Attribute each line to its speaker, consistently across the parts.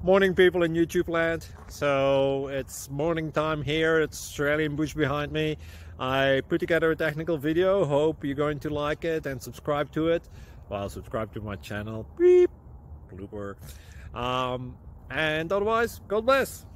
Speaker 1: Morning, people in YouTube land. So it's morning time here. It's Australian bush behind me. I put together a technical video. Hope you're going to like it and subscribe to it. Well, subscribe to my channel. Beep. Blooper. And otherwise, God bless.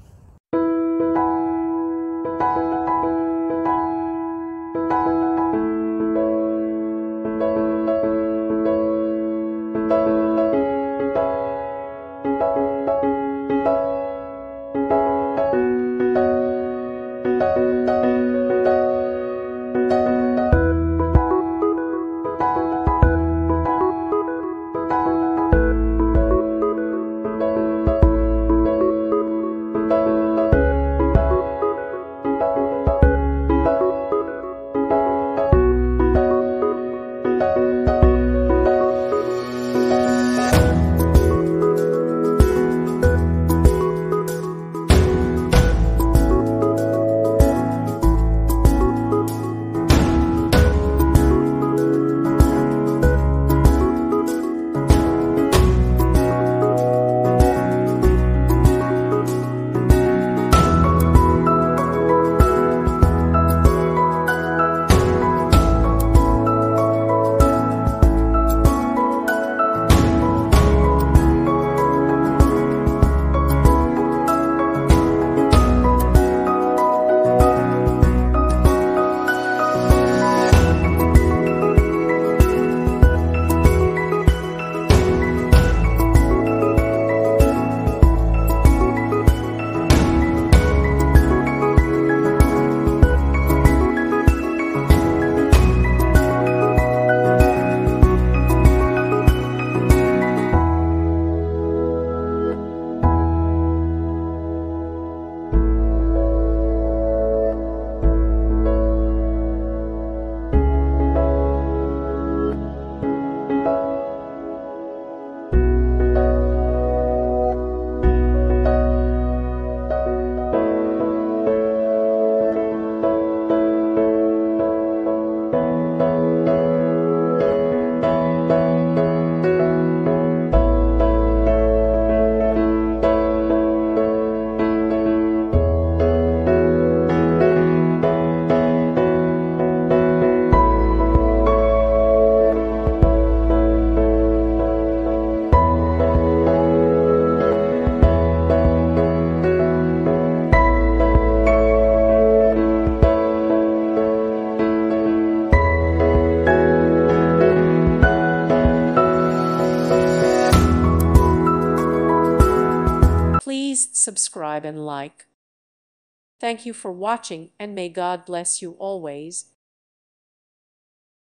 Speaker 2: Please subscribe and like. Thank you for watching, and may God bless you always.